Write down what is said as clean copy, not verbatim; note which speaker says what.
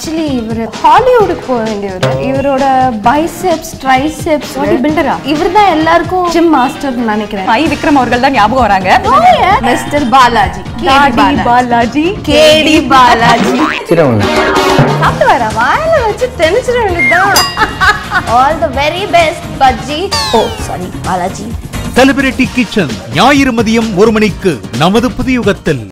Speaker 1: Actually இவர் ஹாலிவுட்க்கு போக வேண்டியவர். இவரோட பைசெப்ஸ் ட்ரைசெப்ஸ் பாடி பில்டரா. இவர் தான் எல்லாருக்கும் ஜிம் மாஸ்டர் நினைக்கிறேன்.
Speaker 2: ஐ விக்ரம் அவர்கள் தான் ஞாபகம் வராங்க.
Speaker 1: மிஸ்டர் பாலாஜி,
Speaker 2: பாலாஜி,
Speaker 1: கேடி பாலாஜி. சாப்பிட்டு வர வாயில வச்சு தெளிச்சிட வேண்டியதுதான். All the very best bajji. Oh sorry Balaji.
Speaker 3: Celebrity kitchen ஞாயிறு மதியம் 1 மணிக்கு நமது புதிய யுகத்தில்.